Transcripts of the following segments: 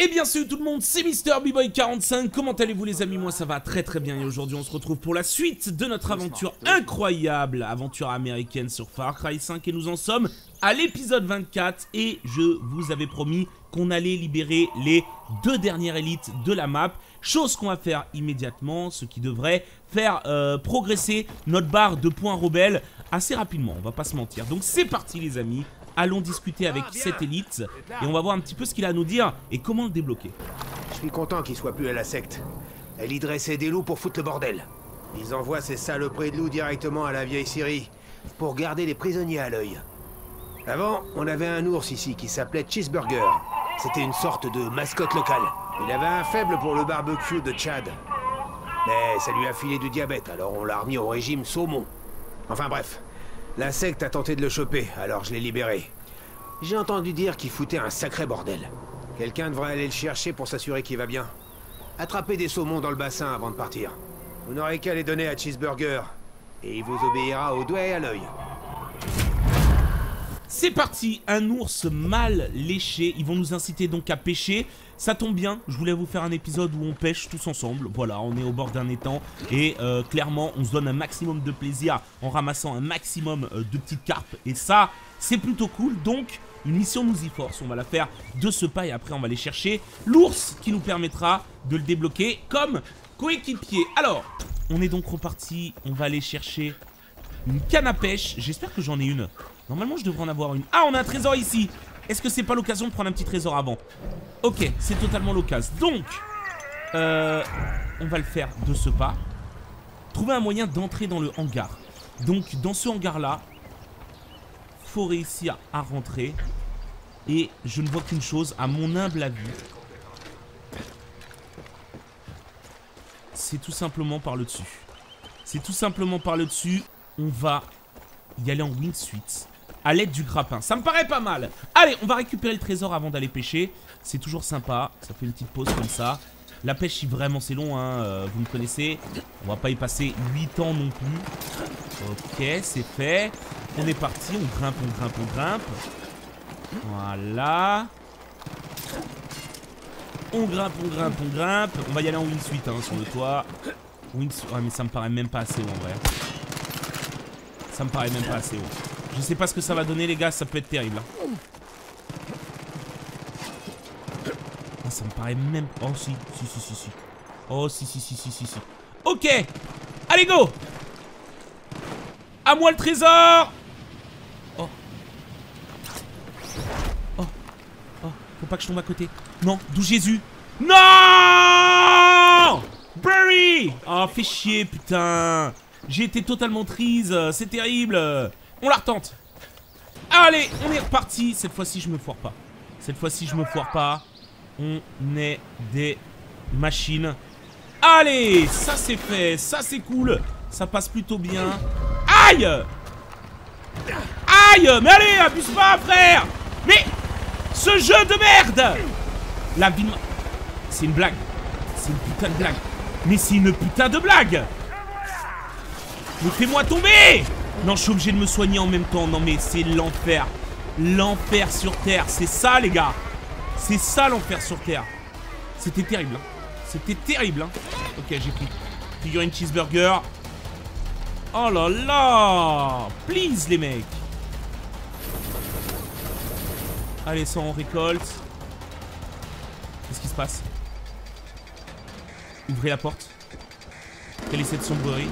Et bien salut tout le monde, c'est MrBboy45, comment allez-vous les amis? Moi ça va très très bien et aujourd'hui on se retrouve pour la suite de notre aventure incroyable, aventure américaine sur Far Cry 5 et nous en sommes à l'épisode 24 et je vous avais promis qu'on allait libérer les 2 dernières élites de la map, chose qu'on va faire immédiatement, ce qui devrait faire progresser notre barre de points rebelles assez rapidement, on va pas se mentir. Donc c'est parti les amis. Allons discuter avec cette élite et on va voir un petit peu ce qu'il a à nous dire et comment le débloquer. Je suis content qu'il soit plus à la secte. Elle y dressait des loups pour foutre le bordel. Ils envoient ces saloperies de loups directement à la vieille Syrie pour garder les prisonniers à l'œil. Avant, on avait un ours ici qui s'appelait Cheeseburger. C'était une sorte de mascotte locale. Il avait un faible pour le barbecue de Tchad. Mais ça lui a filé du diabète, alors on l'a remis au régime saumon. Enfin bref. La secte a tenté de le choper, alors je l'ai libéré. J'ai entendu dire qu'il foutait un sacré bordel. Quelqu'un devrait aller le chercher pour s'assurer qu'il va bien. Attrapez des saumons dans le bassin avant de partir. Vous n'aurez qu'à les donner à Cheeseburger. Et il vous obéira au doigt et à l'œil. C'est parti, un ours mal léché. Ils vont nous inciter donc à pêcher. Ça tombe bien, je voulais vous faire un épisode où on pêche tous ensemble. Voilà, on est au bord d'un étang et clairement on se donne un maximum de plaisir en ramassant un maximum de petites carpes. Et ça, c'est plutôt cool. Donc, une mission nous y force. On va la faire de ce pas et après on va aller chercher l'ours qui nous permettra de le débloquer comme coéquipier. Alors, on est donc reparti. On va aller chercher une canne à pêche. J'espère que j'en ai une. Normalement, je devrais en avoir une. Ah, on a un trésor ici. Est-ce que c'est pas l'occasion de prendre un petit trésor avant? Ok, c'est totalement l'occasion. Donc, on va le faire de ce pas. Trouver un moyen d'entrer dans le hangar. Donc, dans ce hangar-là, faut réussir à rentrer. Et je ne vois qu'une chose, à mon humble avis. C'est tout simplement par le dessus. C'est tout simplement par le dessus. On va y aller en wingsuit. À l'aide du grappin, ça me paraît pas mal. Allez, on va récupérer le trésor avant d'aller pêcher. C'est toujours sympa, ça fait une petite pause comme ça. La pêche, si vraiment c'est long, hein, vous me connaissez. On va pas y passer 8 ans non plus. Ok, c'est fait. On est parti, on grimpe, on grimpe, on grimpe. Voilà. On grimpe, on grimpe, on grimpe. On va y aller en wingsuit hein, sur le toit. Wingsuit, ouais, mais ça me paraît même pas assez haut en vrai. Ça me paraît même pas assez haut. Je sais pas ce que ça va donner les gars, ça peut être terrible. Oh, ça me paraît même... Oh si. Oh si. Ok. Allez go. À moi le trésor. Oh. Faut pas que je tombe à côté. Non, d'où Jésus. Non. Barry. Oh fais chier putain. J'ai été totalement triste, c'est terrible. On la retente. Allez, on est reparti. Cette fois-ci, je me foire pas. Cette fois-ci, je me foire pas. On est des machines. Allez, ça c'est fait. Ça c'est cool. Ça passe plutôt bien. Aïe. Aïe. Mais allez, abuse pas, frère. Mais ce jeu de merde. La vie de... C'est une blague. C'est une putain de blague. Mais c'est une putain de blague. Mais fais-moi tomber. Non, je suis obligé de me soigner en même temps. Non, mais c'est l'enfer. L'enfer sur Terre. C'est ça, les gars. C'est ça, l'enfer sur Terre. C'était terrible. Hein. C'était terrible. Hein. Ok, j'ai pris. Figurine cheeseburger. Oh là là. Please, les mecs. Allez, ça, on récolte. Qu'est-ce qui se passe? Ouvrez la porte. Quelle est cette sombrerie?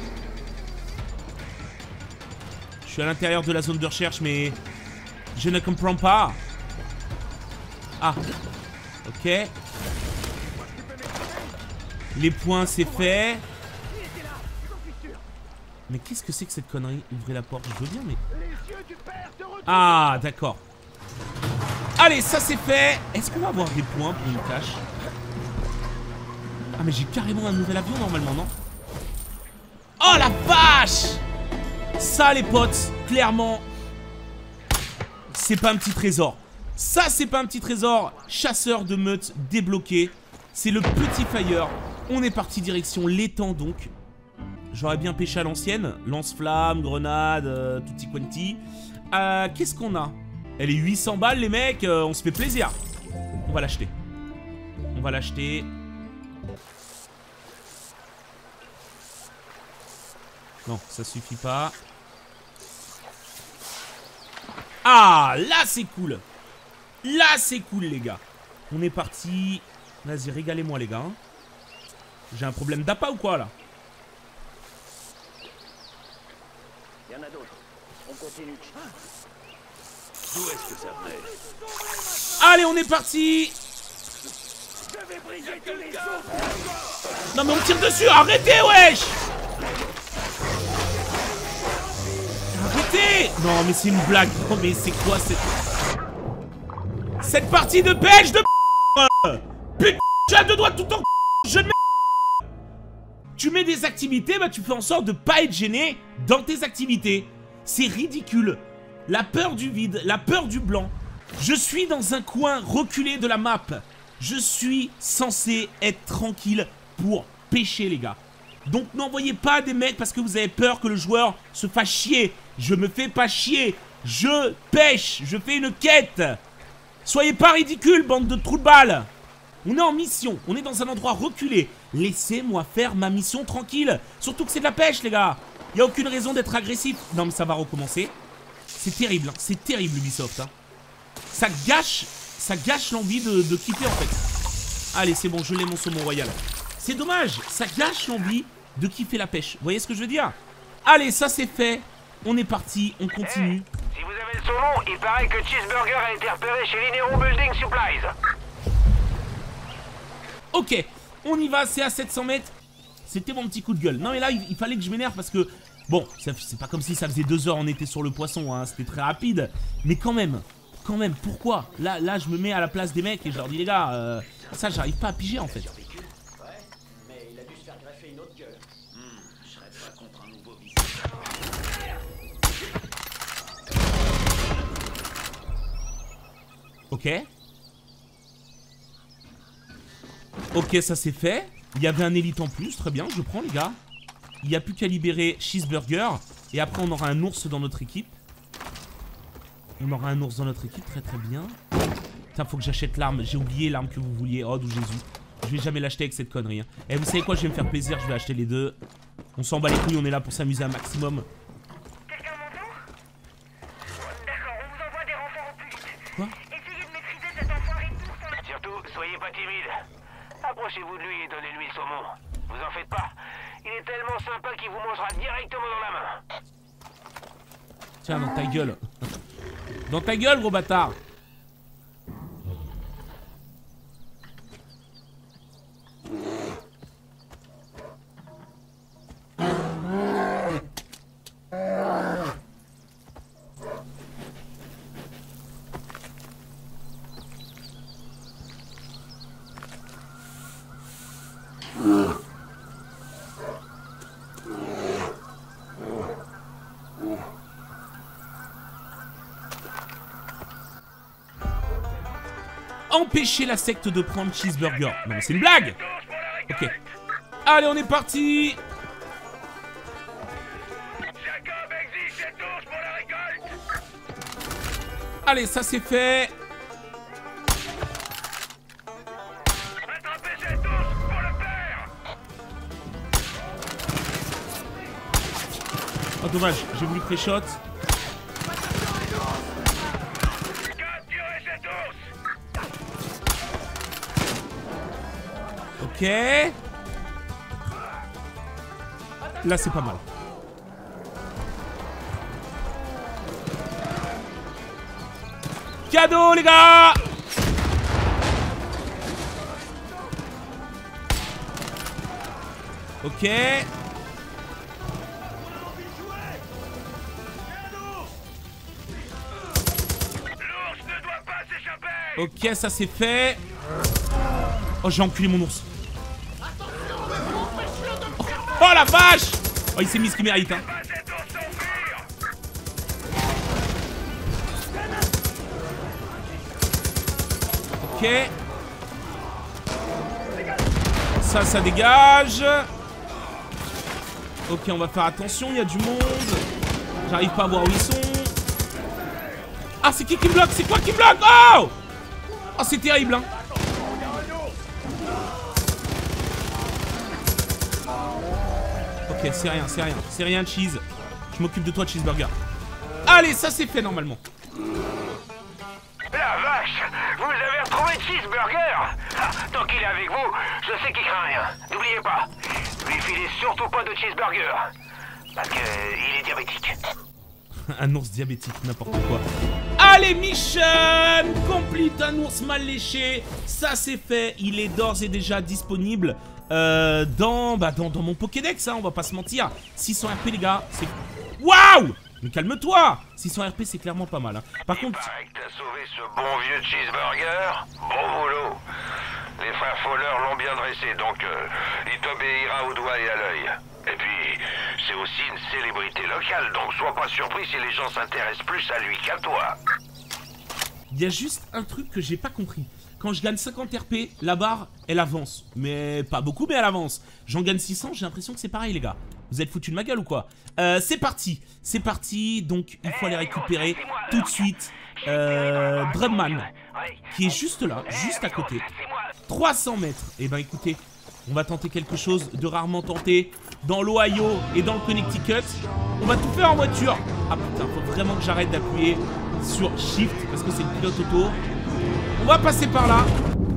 Je suis à l'intérieur de la zone de recherche, mais je ne comprends pas. Ah, ok. Les points, c'est fait. Mais qu'est-ce que c'est que cette connerie? Ouvrez la porte, je veux bien, mais... Ah, d'accord. Allez, ça c'est fait. Est-ce qu'on va avoir des points pour une tâche? Ah, mais j'ai carrément un nouvel avion normalement, non? Oh la vache! Ça les potes, clairement, c'est pas un petit trésor. Ça c'est pas un petit trésor. Chasseur de meute débloqué. C'est le petit fire. On est parti direction l'étang donc. J'aurais bien pêché à l'ancienne. Lance-flamme, grenade, tutti quanti. Qu'est-ce qu'on a? Elle est 800 balles les mecs, on se fait plaisir. On va l'acheter. On va l'acheter. Non, ça suffit pas. Ah, là c'est cool. Là c'est cool les gars. On est parti. Vas-y, régalez-moi les gars. J'ai un problème d'appât ou quoi là? Il y en a d'autres. On continue. D'où est-ce que ça venait? Allez, on est parti. Je vais briser tous les autres. Non mais on me tire dessus. Arrêtez, wesh. Arrêtez. Non mais c'est une blague. Non mais c'est quoi cette partie de pêche de putain, tu as deux doigts tout en je ne. Tu mets des activités, bah tu fais en sorte de pas être gêné dans tes activités. C'est ridicule. La peur du vide, la peur du blanc. Je suis dans un coin reculé de la map. Je suis censé être tranquille pour pêcher les gars. Donc n'envoyez pas des mecs parce que vous avez peur que le joueur se fasse chier. Je me fais pas chier. Je pêche. Je fais une quête. Soyez pas ridicules, bande de trous de balles. On est en mission. On est dans un endroit reculé. Laissez-moi faire ma mission tranquille. Surtout que c'est de la pêche les gars. Il n'y a aucune raison d'être agressif. Non mais ça va recommencer. C'est terrible. Hein. C'est terrible Ubisoft. Hein. Ça gâche l'envie de kiffer en fait. Allez c'est bon, je l'ai mon saumon royal. C'est dommage, ça gâche l'envie de kiffer la pêche. Vous voyez ce que je veux dire? Allez, ça c'est fait. On est parti, on continue. Hey, si vous avez le saumon, il paraît que Cheeseburger a été repéré chez Linero Building Supplies. Ok, on y va, c'est à 700 mètres. C'était mon petit coup de gueule. Non mais là, il fallait que je m'énerve parce que... Bon, c'est pas comme si ça faisait 2 heures on était sur le poisson, hein. C'était très rapide. Mais quand même, pourquoi là, je me mets à la place des mecs et je leur dis les gars, ça j'arrive pas à piger en fait. Mais il a dû se faire greffer une autre gueule. Je serais pas contre un nouveau visage. Ok. Ok, ça c'est fait. Il y avait un élite en plus, très bien, je prends les gars. Il n'y a plus qu'à libérer Cheeseburger. Et après on aura un ours dans notre équipe. On aura un ours dans notre équipe, très très bien. Putain, faut que j'achète l'arme. J'ai oublié l'arme que vous vouliez. Oh, d'où Jésus. Je vais jamais l'acheter avec cette connerie. Hein. Et vous savez quoi, je vais me faire plaisir, je vais acheter les deux. On s'en bat les couilles, on est là pour s'amuser un maximum. Quelqu'un m'entend? D'accord, on vous envoie des renforts au plus vite. Quoi? Essayez de maîtriser cet enfoiré d'ours. Surtout, soyez pas timide. Approchez-vous de lui et donnez-lui le saumon. Vous en faites pas. Il est tellement sympa qu'il vous mangera directement dans la main. Tiens, dans ta gueule. Dans ta gueule, gros bâtard. Empêcher la secte de prendre Cheeseburger. Non mais c'est une blague. Ok. Allez, on est parti. Allez, ça c'est fait. Oh dommage, j'ai voulu pré-shot. Ok. Là c'est pas mal. Cadeau les gars. Ok. Ok, ça c'est fait. Oh, j'ai enculé mon ours. Oh la vache. Oh, il s'est mis ce qu'il mérite, hein. Ok. Ça dégage. Ok, on va faire attention, il y a du monde. J'arrive pas à voir où ils sont. Ah, c'est qui me bloque? C'est quoi qui me bloque? Oh! Oh, c'est terrible, hein. Ok, c'est rien, c'est rien. C'est rien, Cheese. Je m'occupe de toi, Cheeseburger. Allez, ça c'est fait normalement. La vache! Vous avez retrouvé Cheeseburger! Ah, tant qu'il est avec vous, je sais qu'il craint rien. N'oubliez pas, lui filez surtout pas de Cheeseburger. Parce que il est diabétique. Un ours diabétique, n'importe quoi. Allez, mission complete, un ours mal léché. Ça c'est fait, il est d'ores et déjà disponible dans mon Pokédex, hein, on va pas se mentir. 600 RP les gars, c'est... Waouh! Mais calme-toi! 600 RP c'est clairement pas mal. Hein. Par contre... Paraît que t'as sauvé ce bon vieux Cheeseburger. Bon boulot. Les frères Fowler l'ont bien dressé, donc il t'obéira au doigt et à l'œil. Et puis, c'est aussi une célébrité locale, donc sois pas surpris si les gens s'intéressent plus à lui qu'à toi. Il y a juste un truc que j'ai pas compris. Quand je gagne 50 RP, la barre, elle avance. Mais pas beaucoup, mais elle avance. J'en gagne 600, j'ai l'impression que c'est pareil, les gars. Vous êtes foutus de ma gueule ou quoi? C'est parti. C'est parti, donc il faut aller récupérer tout de suite Drumman, qui est juste là, juste à côté. 300 mètres. Eh ben écoutez, on va tenter quelque chose de rarement tenté dans l'Ohio et dans le Connecticut. On va tout faire en voiture. Ah putain, faut vraiment que j'arrête d'appuyer sur Shift parce que c'est le pilote auto. On va passer par là.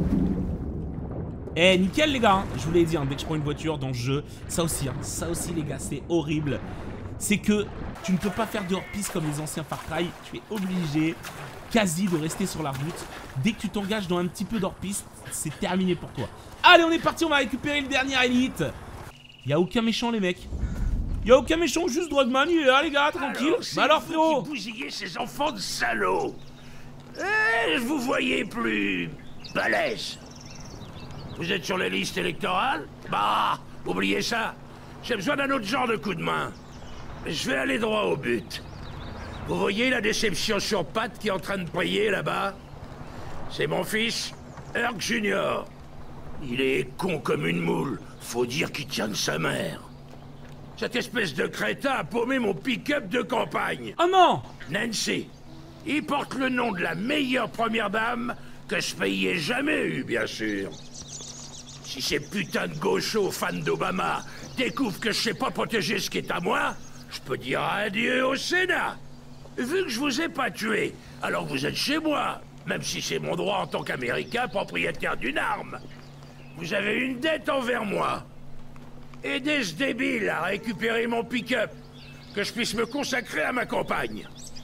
Eh, nickel les gars, hein. Je vous l'ai dit, hein, dès que je prends une voiture dans le jeu, ça aussi les gars, c'est horrible. C'est que tu ne peux pas faire de hors-piste comme les anciens Far Cry. Tu es obligé quasi de rester sur la route. Dès que tu t'engages dans un petit peu d'hors-piste, c'est terminé pour toi. Allez, on est parti, on va récupérer le dernier élite. Y a aucun méchant les mecs. Y a aucun méchant, juste Drugman, il est là les gars, tranquille. Bah alors frérot, vous bousillez ces enfants de salauds. Vous voyez plus balèze. Vous êtes sur les listes électorales? Bah, oubliez ça. J'ai besoin d'un autre genre de coup de main. Je vais aller droit au but. Vous voyez la déception sur pattes qui est en train de briller là-bas? C'est mon fils, Herc Junior. Il est con comme une moule. Faut dire qu'il tient de sa mère. Cette espèce de crétin a paumé mon pick-up de campagne. oh non. Nancy. Il porte le nom de la meilleure première dame que ce pays ait jamais eu, bien sûr. Si ces putains de gauchos fans d'Obama découvrent que je sais pas protéger ce qui est à moi, je peux dire adieu au Sénat. Vu que je vous ai pas tué, alors vous êtes chez moi, même si c'est mon droit en tant qu'Américain propriétaire d'une arme. Vous avez une dette envers moi. Aidez ce débile à récupérer mon pick-up, que je puisse me consacrer à ma campagne.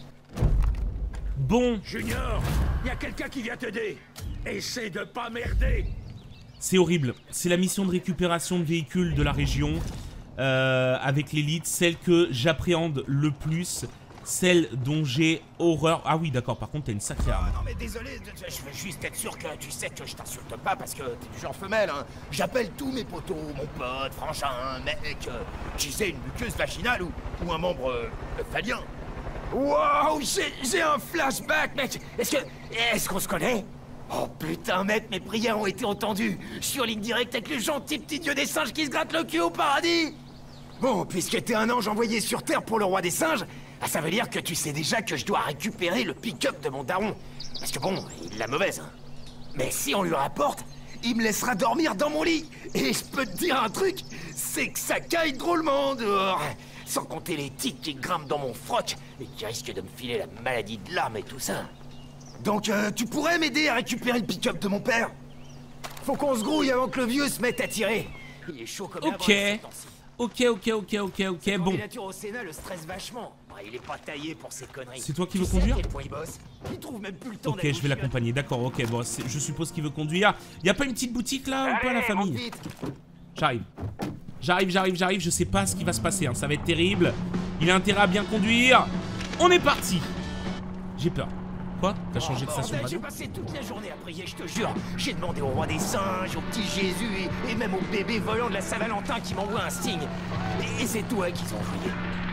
Bon, Junior, y a quelqu'un qui vient t'aider. Essaie de pas merder. c'est horrible. C'est la mission de récupération de véhicules de la région avec l'élite, celle que j'appréhende le plus, celle dont j'ai horreur. Ah oui, d'accord, par contre, t'as une sacrée arme. Non mais désolé, je veux juste être sûr que tu sais que je t'insulte pas parce que t'es du genre femelle, hein. J'appelle tous mes potos, mon pote, frangin, mec, tu sais, une muqueuse vaginale ou un membre phalien. Wow, j'ai un flashback, mec. Est-ce qu'on se connaît? Oh putain, mec, mes prières ont été entendues. Je suis en ligne directe avec le gentil petit dieu des singes qui se gratte le cul au paradis. Bon, puisque t'es un ange envoyé sur Terre pour le roi des singes, ça veut dire que tu sais déjà que je dois récupérer le pick-up de mon daron. Parce que bon, il l'a mauvaise, hein. Mais si on lui rapporte, il me laissera dormir dans mon lit. Et je peux te dire un truc, c'est que ça caille drôlement dehors. Sans compter les tiques qui grimpent dans mon froc et qui risquent de me filer la maladie de l'âme et tout ça. Donc tu pourrais m'aider à récupérer le pick-up de mon père? Faut qu'on se grouille avant que le vieux se mette à tirer. Il est chaud comme la brosse, ces temps-ci. Ok, bon. La au Sénat le stresse vachement. Il est pas taillé pour ces conneries. C'est toi qui veux Tu sais conduire? à quel point il bosse? Il trouve même plus le temps Ok, d'aller je vais l'accompagner, d'accord, ok, bon, je suppose qu'il veut conduire. Y a pas une petite boutique là ou pas la famille? J'arrive. J'arrive, je sais pas ce qui va se passer, hein. Ça va être terrible. Il a intérêt à bien conduire. On est parti. J'ai peur. Quoi? T'as changé de station radio? J'ai passé toute la journée à prier, je te jure. J'ai demandé au roi des singes, au petit Jésus et même au bébé volant de la Saint-Valentin qui m'envoie un signe. Et c'est toi qu'ils ont envoyé.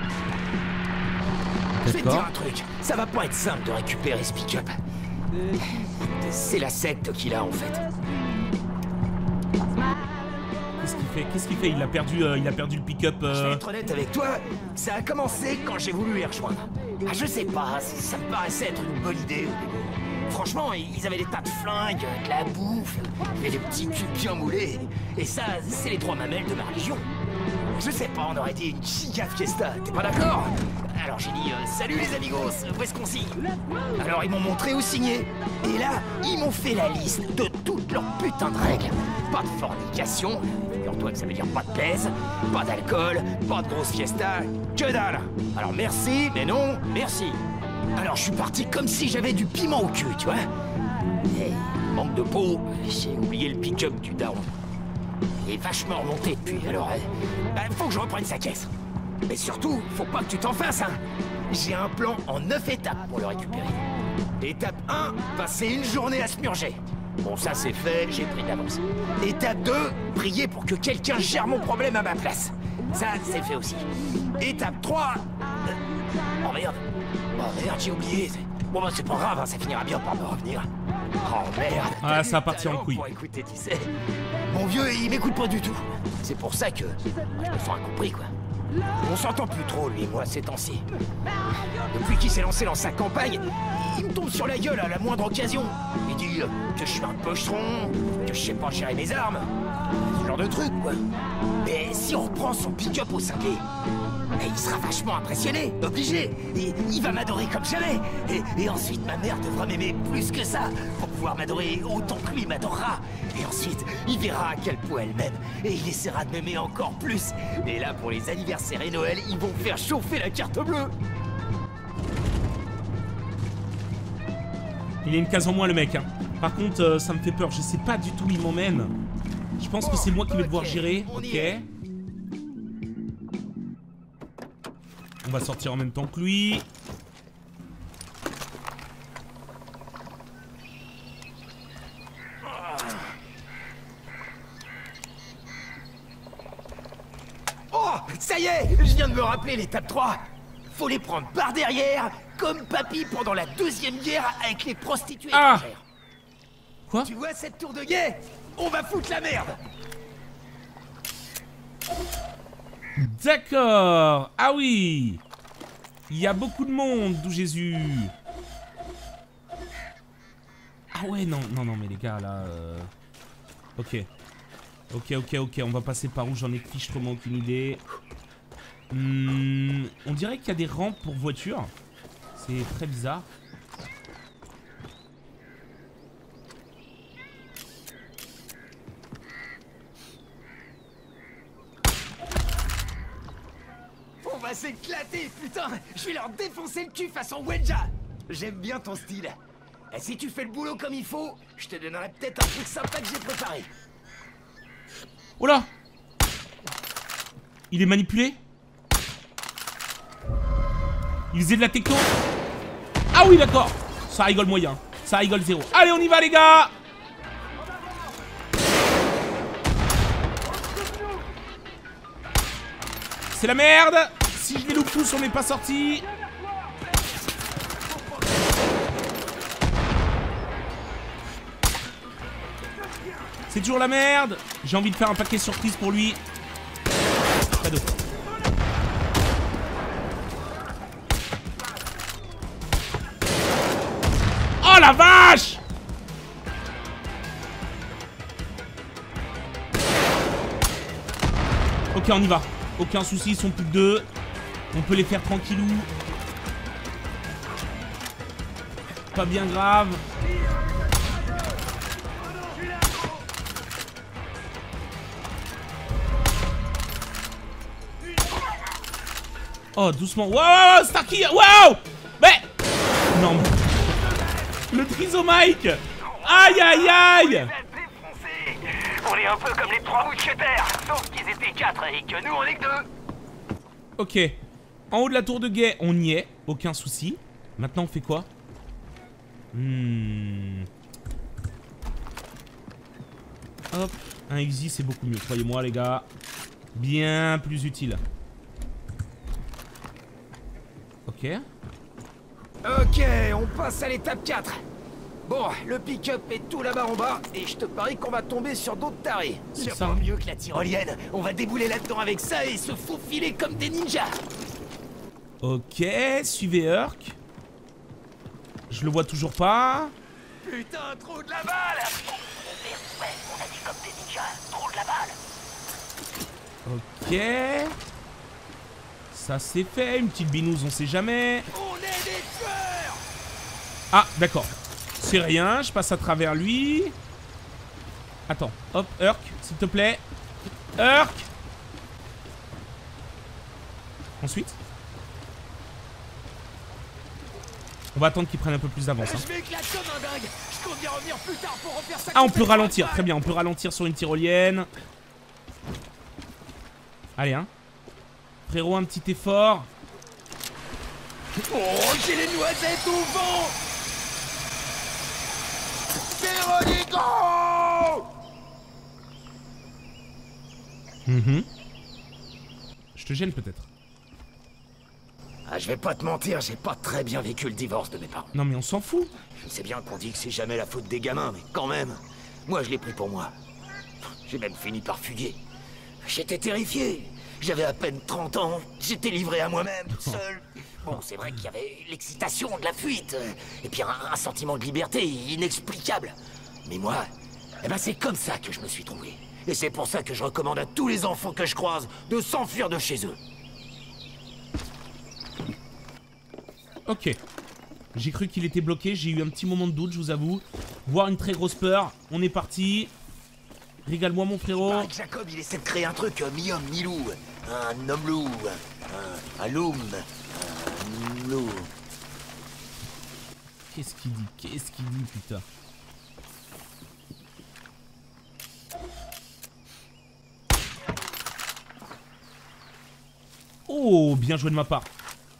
Je vais te dire un truc, ça va pas être simple de récupérer ce pick-up. C'est la secte qu'il a en fait. Qu'est-ce qu'il fait? Il a perdu le pick-up. Je vais être honnête avec toi, ça a commencé quand j'ai voulu les rejoindre. Ah, je sais pas, ça me paraissait être une bonne idée au début. Franchement, ils avaient des tas de flingues, de la bouffe, et des petits culs bien moulés. Et ça, c'est les trois mamelles de ma religion. Je sais pas, on aurait dit une giga fiesta, t'es pas d'accord? Alors j'ai dit salut les amigos, où est-ce qu'on signe? Alors ils m'ont montré où signer. Et là, ils m'ont fait la liste de toutes leurs putains de règles. Pas de fornication, figure-toi que ça veut dire pas de pèse, pas d'alcool, pas de grosse fiesta, que dalle. Alors merci, mais non, merci. Alors je suis parti comme si j'avais du piment au cul, tu vois. Et manque de peau, j'ai oublié le pick-up du daron. Il est vachement remonté depuis, alors faut que je reprenne sa caisse. Mais surtout, faut pas que tu t'en fasses, hein. J'ai un plan en 9 étapes pour le récupérer. Étape 1, passer une journée à se murger. Bon, ça c'est fait, j'ai pris d'avance. Étape 2, prier pour que quelqu'un gère mon problème à ma place. Ça, c'est fait aussi. Étape 3... Oh merde, j'ai oublié. Bon bah c'est pas grave, hein, ça finira bien par me revenir. Oh merde. Ah, ça va partir en couille. Pour écouter, tu sais. Mon vieux, il m'écoute pas du tout. C'est pour ça que je me sens incompris, quoi. On s'entend plus trop, lui et moi, ces temps-ci. Depuis qu'il s'est lancé dans sa campagne, il me tombe sur la gueule à la moindre occasion. Il dit que je suis un pocheron, que je sais pas gérer mes armes. Ce genre de truc, quoi. Mais si on reprend son pick-up au cinglé, il sera vachement impressionné, obligé. Il va m'adorer comme jamais. Et ensuite, ma mère devra m'aimer plus que ça, pour pouvoir m'adorer autant que lui m'adorera. Et ensuite, il verra à quel point elle m'aime, et il essaiera de m'aimer encore plus. Et là, pour les anniversaires et Noël, ils vont faire chauffer la carte bleue. Il a une case en moins, le mec. Hein. Par contre, ça me fait peur. Je sais pas du tout où il m'emmène. Je pense que c'est moi qui vais devoir gérer. Ok. On va sortir en même temps que lui. Oh, ça y est, je viens de me rappeler l'étape 3. Faut les prendre par derrière, comme papy pendant la deuxième guerre avec les prostituées étrangères. Quoi? Tu vois cette tour de guet? On va foutre la merde. D'accord. Ah oui. Il y a beaucoup de monde, d'où Jésus. Ah ouais, non, mais les gars, là... Ok. Ok, on va passer par où? J'en ai fichtrement aucune idée. On dirait qu'il y a des rampes pour voitures. C'est très bizarre. On va s'éclater, putain. Je vais leur défoncer le cul façon Wenja. J'aime bien ton style. Et si tu fais le boulot comme il faut, je te donnerai peut-être un truc sympa que j'ai préparé. Oh là! Il est manipulé? Il faisait de la techno? Ah oui, d'accord! Ça rigole moyen. Ça rigole zéro. Allez, on y va, les gars! C'est la merde! Si je les loupe tous, on n'est pas sorti. C'est toujours la merde. J'ai envie de faire un paquet surprise pour lui. Cadeau. Oh la vache! Ok, on y va. Aucun souci, ils sont plus que 2. On peut les faire tranquillou. Pas bien grave. Oh, doucement. Wow, Starkey. Wow. Mais... Non, mais... Le trisomike. Aïe, aïe, aïe. On est un peu comme les 3 mousquetaires, sauf qu'ils étaient 4 et que nous on est que 2. Ok. En haut de la tour de guet, on y est. Aucun souci. Maintenant, on fait quoi? Hop. Un exit, c'est beaucoup mieux. Croyez-moi, les gars. Bien plus utile. Ok. Ok, on passe à l'étape 4. Bon, le pick-up est tout là-bas en bas, et je te parie qu'on va tomber sur d'autres tarés. C'est pas mieux que la tyrolienne. On va débouler là-dedans avec ça et se faufiler comme des ninjas. Ok, suivez Urk. Je le vois toujours pas. Putain, trop de la balle. Ouais, on a dit comme des ninjas, trop de la balle. Ok. Ça c'est fait, une petite binouse, on sait jamais. On est des tueurs! Ah, d'accord. C'est rien, je passe à travers lui. Attends, hop, Urk, s'il te plaît. Urk! Ensuite. On va attendre qu'il prenne un peu plus d'avance. Hein. Je vais éclater comme un dingue. Je compte bien revenir plus tard pour refaire ça. Ah, on peut ralentir, très bien, on peut ralentir sur une tyrolienne. Allez, hein. Frérot, un petit effort. Oh, j'ai les noisettes au vent. Véronico! Je te gêne peut-être. Ah, je vais pas te mentir, j'ai pas très bien vécu le divorce de mes parents. Non mais on s'en fout. Je sais bien qu'on dit que c'est jamais la faute des gamins, mais quand même, moi je l'ai pris pour moi. J'ai même fini par fuguer. J'étais terrifié. J'avais à peine 30 ans, j'étais livré à moi-même, seul. Bon, c'est vrai qu'il y avait l'excitation de la fuite, et puis un sentiment de liberté inexplicable. Mais moi, eh ben c'est comme ça que je me suis trouvé. Et c'est pour ça que je recommande à tous les enfants que je croise de s'enfuir de chez eux. Ok. J'ai cru qu'il était bloqué, j'ai eu un petit moment de doute, je vous avoue. Voire une très grosse peur. On est parti. Régale-moi mon frérot. Il paraît que Jacob, il essaie de créer un truc mi-homme, mi-loup. Un homme-loup. Un loum. Un loup. Qu'est-ce qu'il dit? Qu'est-ce qu'il dit, putain? Oh, bien joué de ma part.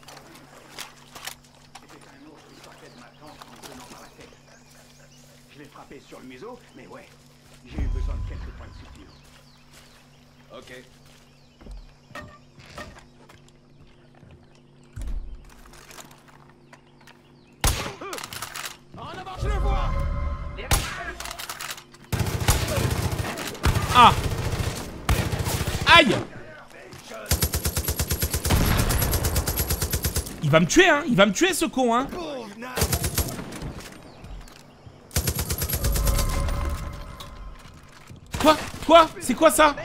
Je l'ai frappé sur le museau, mais ouais, j'ai eu besoin de quelques points de suture. Ok. En avant, je le vois! Ah! Aïe! Il va me tuer, hein! Il va me tuer, ce con, hein! Quoi? Quoi? C'est quoi ça?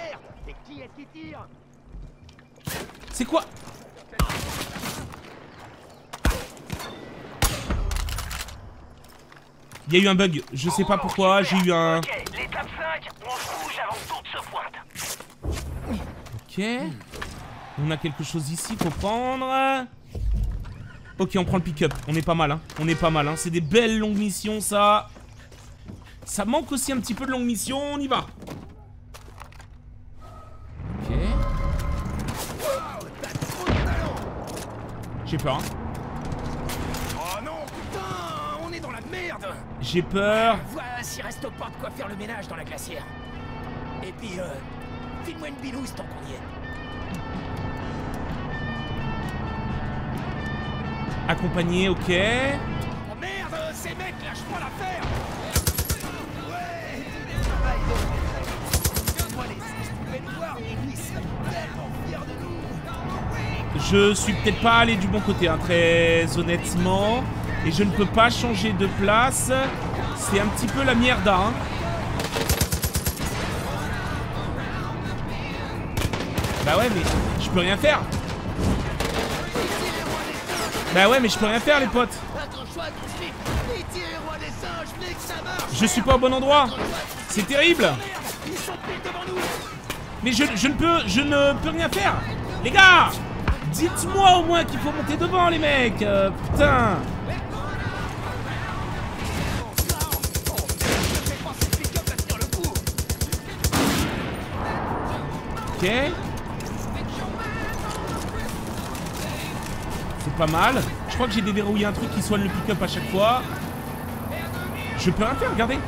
C'est quoi? Il y a eu un bug, je sais pas pourquoi, j'ai eu un... Ok, l'étape 5, on se bouge avant que d'autres se pointent. Ok. On a quelque chose ici, faut prendre. Ok, on prend le pick-up, on est pas mal, hein. On est pas mal, hein. C'est des belles longues missions, ça. Ça manque aussi un petit peu de longues missions, on y va. Ok. J'ai peur, hein. Oh non, putain, on est dans la merde. J'ai peur. Voilà, s'il reste pas de quoi faire le ménage dans la glacière. Et puis, file-moi une binouse tant qu'on y est. Accompagné, ok. Oh merde, ces mecs lâchent pas l'affaire. Ouais. Moi les je pouvais nous voir, ils seraient tellement fiers de nous. Je suis peut-être pas allé du bon côté, hein, très honnêtement. Et je ne peux pas changer de place. C'est un petit peu la mierda, hein. Bah ouais, mais je peux rien faire. Bah ouais, mais je peux rien faire, les potes. Je suis pas au bon endroit. C'est terrible. Mais je ne peux rien faire. Les gars, dites-moi au moins qu'il faut monter devant, les mecs. Putain. Ok. C'est pas mal. Je crois que j'ai déverrouillé un truc qui soigne le pick-up à chaque fois. Je peux rien faire, regardez.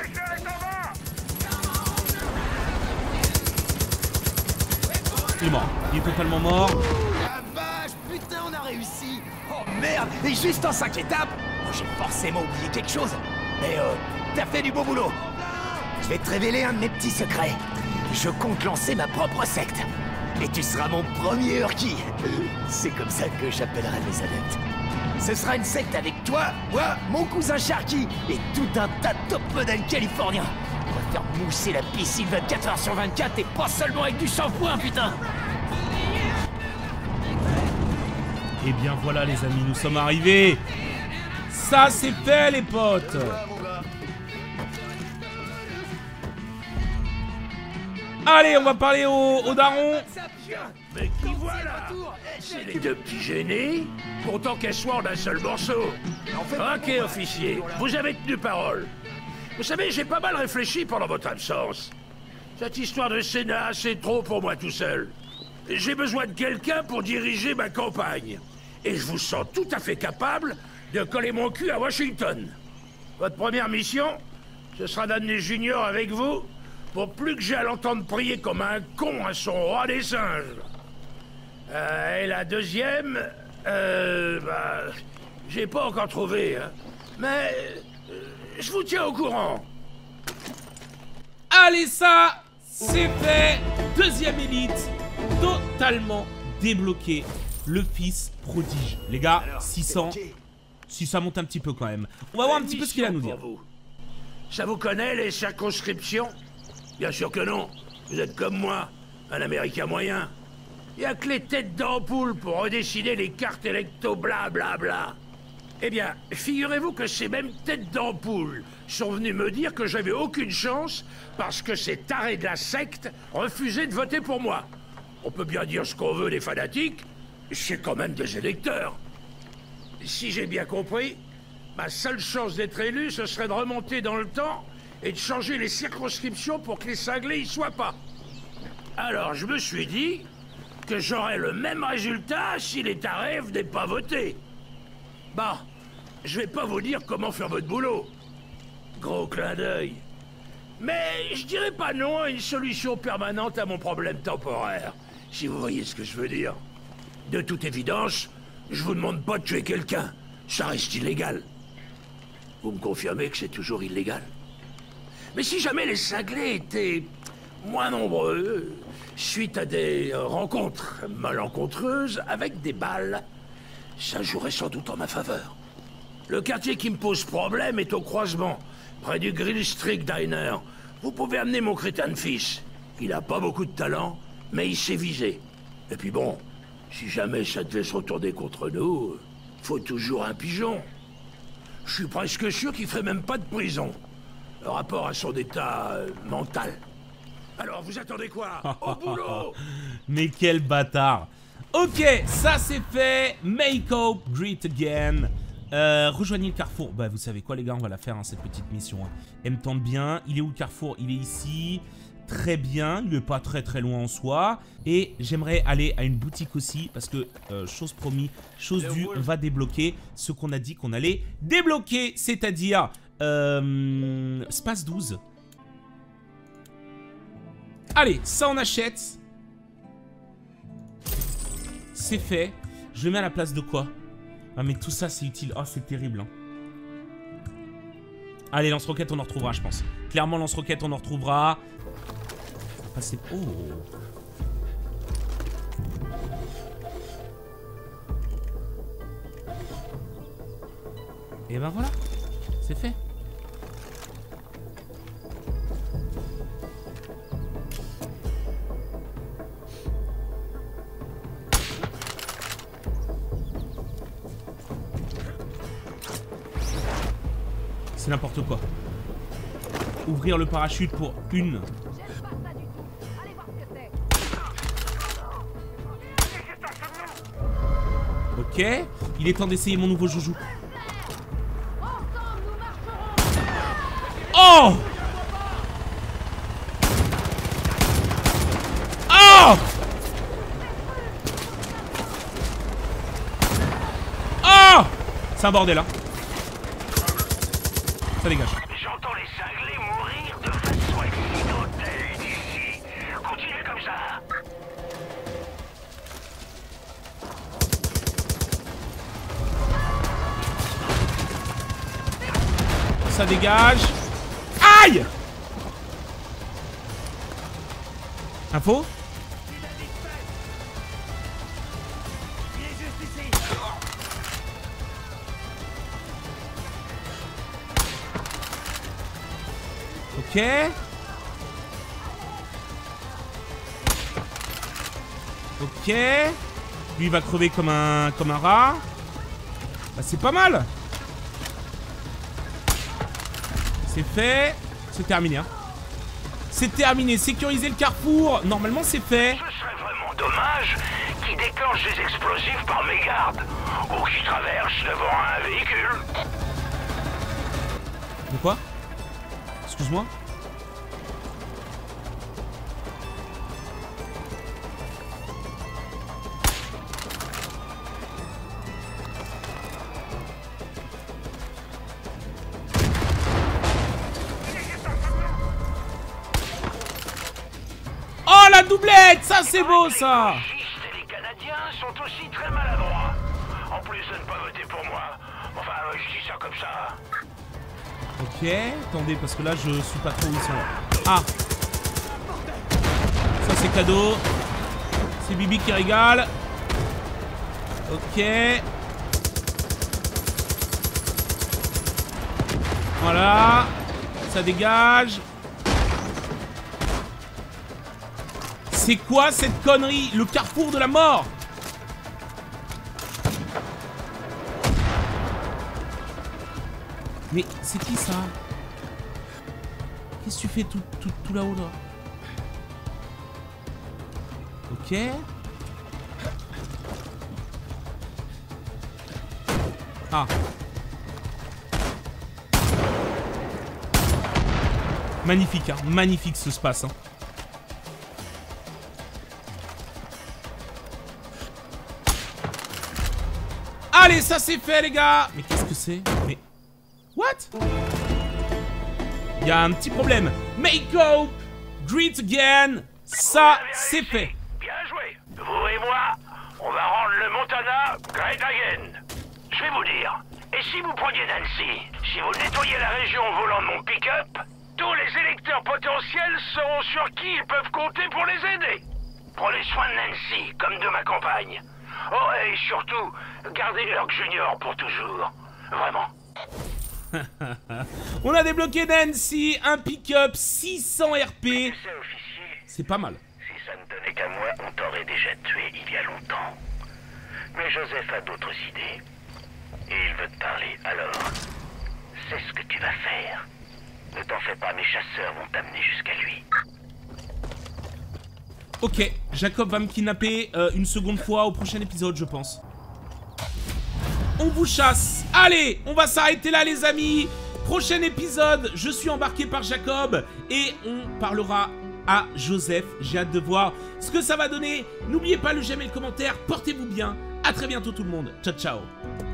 Il est mort. Il est totalement mort. La vache, putain, on a réussi. Oh merde, et juste en 5 étapes. Oh, j'ai forcément oublié quelque chose. Mais t'as fait du beau boulot. Je vais te révéler un de mes petits secrets. Je compte lancer ma propre secte. Et tu seras mon premier Urki. C'est comme ça que j'appellerai mes adeptes. Ce sera une secte avec toi, moi, mon cousin Sharky et tout un tas de top modèles californiens. faire mousser la piscine 24 heures sur 24 et pas seulement avec du shampoing, putain. Et bien voilà les amis, nous sommes arrivés. Ça c'est fait les potes. Allez, on va parler au daron. Mais qui voilà? C'est les deux petits génies. Content qu'elles soient en un seul morceau. Ok, officier, vous avez tenu parole. Vous savez, j'ai pas mal réfléchi pendant votre absence. Cette histoire de Sénat, c'est trop pour moi tout seul. J'ai besoin de quelqu'un pour diriger ma campagne. Et je vous sens tout à fait capable de coller mon cul à Washington. Votre première mission, ce sera d'amener Junior avec vous, pour plus que j'ai à l'entendre prier comme un con à son roi des singes. Et la deuxième, j'ai pas encore trouvé, hein. Mais je vous tiens au courant. Allez, ça, c'est fait. Deuxième élite, totalement débloqué. Le fils prodige. Les gars, 600. Si ça monte un petit peu quand même. On va voir un petit peu ce qu'il a à nous dire. Ça vous connaît, les circonscriptions? Bien sûr que non. Vous êtes comme moi, un Américain moyen. Il n'y a que les têtes d'ampoule pour redessiner les cartes électo blablabla. Eh bien, figurez-vous que ces mêmes têtes d'ampoule sont venus me dire que j'avais aucune chance parce que ces tarés de la secte refusaient de voter pour moi. On peut bien dire ce qu'on veut des fanatiques, c'est quand même des électeurs. Si j'ai bien compris, ma seule chance d'être élu, ce serait de remonter dans le temps et de changer les circonscriptions pour que les cinglés y soient pas. Alors je me suis dit que j'aurais le même résultat si les tarés venaient pas voter. Bah, je vais pas vous dire comment faire votre boulot. Gros clin d'œil. Mais je dirais pas non à une solution permanente à mon problème temporaire, si vous voyez ce que je veux dire. De toute évidence, je vous demande pas de tuer quelqu'un. Ça reste illégal. Vous me confirmez que c'est toujours illégal? Mais si jamais les cinglés étaient moins nombreux, suite à des rencontres malencontreuses avec des balles, ça jouerait sans doute en ma faveur. Le quartier qui me pose problème est au croisement, près du Grill Street Diner. Vous pouvez amener mon crétin de fils. Il a pas beaucoup de talent, mais il sait viser. Et puis bon, si jamais ça devait se retourner contre nous, faut toujours un pigeon. Je suis presque sûr qu'il ferait même pas de prison. Le rapport à son état mental. Alors, vous attendez quoi? Au boulot! Mais quel bâtard. Ok, ça c'est fait. Make Hope Great Again. Rejoignez le carrefour. Bah vous savez quoi les gars, on va la faire hein, cette petite mission hein. Elle me tente bien. Il est où le carrefour? Il est ici. Très bien, il n'est pas très loin en soi. Et j'aimerais aller à une boutique aussi. Parce que, chose promis, chose due, on va débloquer ce qu'on a dit qu'on allait débloquer. C'est-à-dire Space 12. Allez, ça on achète. C'est fait. Je le mets à la place de quoi? Ah mais tout ça c'est utile. Oh c'est terrible hein. Allez, lance-roquette on en retrouvera je pense. Clairement lance-roquette on en retrouvera. Passer... Oh. Et ben voilà. C'est fait. C'est n'importe quoi. Ouvrir le parachute pour une. Ok. Il est temps d'essayer mon nouveau joujou. Oh! Oh! Oh! C'est un bordel, hein. Ça dégage. J'entends les cinglés mourir de façon accidentelle d'ici. Continuez comme ça. Ça dégage. Aïe! Info? Ok. Ok. Lui, il va crever comme un rat. Bah, c'est pas mal. C'est fait. C'est terminé. Hein. C'est terminé. Sécuriser le carrefour. Normalement, c'est fait. Ce serait vraiment dommage qu'ils déclenchent des explosifs par mégarde ou qu'ils traversent devant un véhicule. De quoi? Excuse-moi. Oh la doublette, ça c'est beau ça. Les gauchistes et les Canadiens sont aussi très maladroits. En plus de ne pas voter pour moi. Enfin, je dis ça comme ça. Ok, attendez, parce que là je suis pas trop où ils sont là. Ah. Ça c'est cadeau. C'est Bibi qui régale. Ok. Voilà. Ça dégage. C'est quoi cette connerie? Le carrefour de la mort. Mais c'est qui ça? Qu'est-ce que tu fais tout là-haut là? Ok. Ah. Magnifique, hein. Magnifique ce space, hein. Allez, ça c'est fait les gars. Mais qu'est-ce que c'est? Mais... What? Il y a un petit problème. Make hope, greet again. Ça c'est fait. Bien joué. Vous et moi, on va rendre le Montana great again. Je vais vous dire, et si vous preniez Nancy, si vous nettoyez la région au volant de mon pick-up, tous les électeurs potentiels sauront sur qui ils peuvent compter pour les aider. Prenez soin de Nancy, comme de ma compagne. Oh, et surtout, gardez Herc Junior pour toujours. Vraiment. On a débloqué Nancy, un pick-up, 600 RP. Tu sais, officier, C'est pas mal. si ça ne tenait qu'à moi, on t'aurait déjà tué il y a longtemps. Mais Joseph a d'autres idées. Et il veut te parler, alors... C'est ce que tu vas faire. Ne t'en fais pas, mes chasseurs vont t'amener jusqu'à lui. Ok, Jacob va me kidnapper une seconde fois au prochain épisode, je pense. On vous chasse. Allez, on va s'arrêter là, les amis. Prochain épisode, je suis embarqué par Jacob et on parlera à Joseph. J'ai hâte de voir ce que ça va donner. N'oubliez pas le j'aime et le commentaire. Portez-vous bien. À très bientôt tout le monde. Ciao, ciao.